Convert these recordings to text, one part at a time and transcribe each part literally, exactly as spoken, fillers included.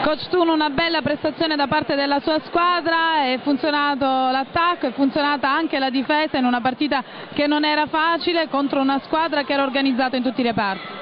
Coach Thun, una bella prestazione da parte della sua squadra, è funzionato l'attacco, è funzionata anche la difesa in una partita che non era facile contro una squadra che era organizzata in tutti i reparti.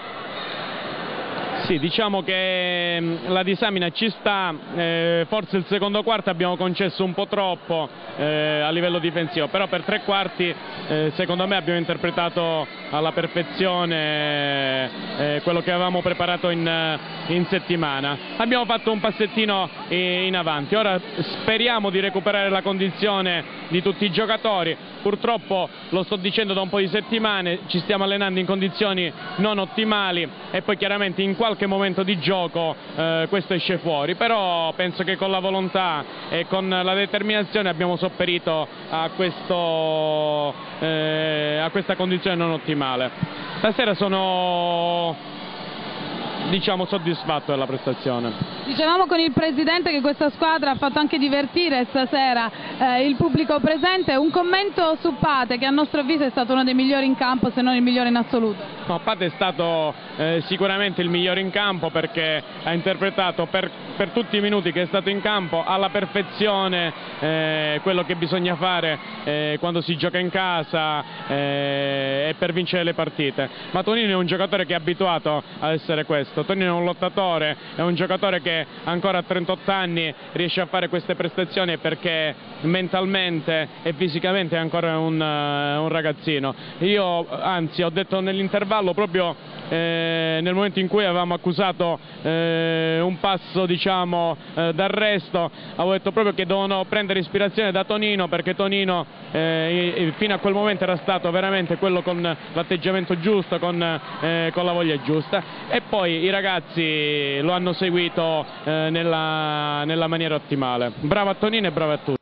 Sì, diciamo che la disamina ci sta, eh, forse il secondo quarto abbiamo concesso un po' troppo eh, a livello difensivo, però per tre quarti eh, secondo me abbiamo interpretato alla perfezione eh, quello che avevamo preparato in, in settimana. Abbiamo fatto un passettino in avanti, ora speriamo di recuperare la condizione di tutti i giocatori. Purtroppo, lo sto dicendo da un po' di settimane, ci stiamo allenando in condizioni non ottimali e poi chiaramente in qualche momento di gioco eh, questo esce fuori, però penso che con la volontà e con la determinazione abbiamo sopperito a, questo, eh, a questa condizione non ottimale. Stasera sono, diciamo, soddisfatto della prestazione. Dicevamo con il Presidente che questa squadra ha fatto anche divertire stasera eh, il pubblico presente. Un commento su Pate, che a nostro avviso è stato uno dei migliori in campo, se non il migliore in assoluto. No, Pate è stato eh, sicuramente il migliore in campo, perché ha interpretato per, per tutti i minuti che è stato in campo alla perfezione eh, quello che bisogna fare eh, quando si gioca in casa eh, e per vincere le partite. Ma Tonino è un giocatore che è abituato ad essere questo. Tonino è un lottatore, è un giocatore che ancora a trentotto anni riesce a fare queste prestazioni perché mentalmente e fisicamente è ancora un, uh, un ragazzino. Io anzi ho detto nell'intervallo, proprio eh, nel momento in cui avevamo accusato eh, un passo, diciamo, eh, d'arresto, avevo detto proprio che dovevano prendere ispirazione da Tonino, perché Tonino eh, fino a quel momento era stato veramente quello con l'atteggiamento giusto, con, eh, con la voglia giusta, e poi i ragazzi lo hanno seguito eh, nella, nella maniera ottimale. Bravo a Tonino e bravo a tutti.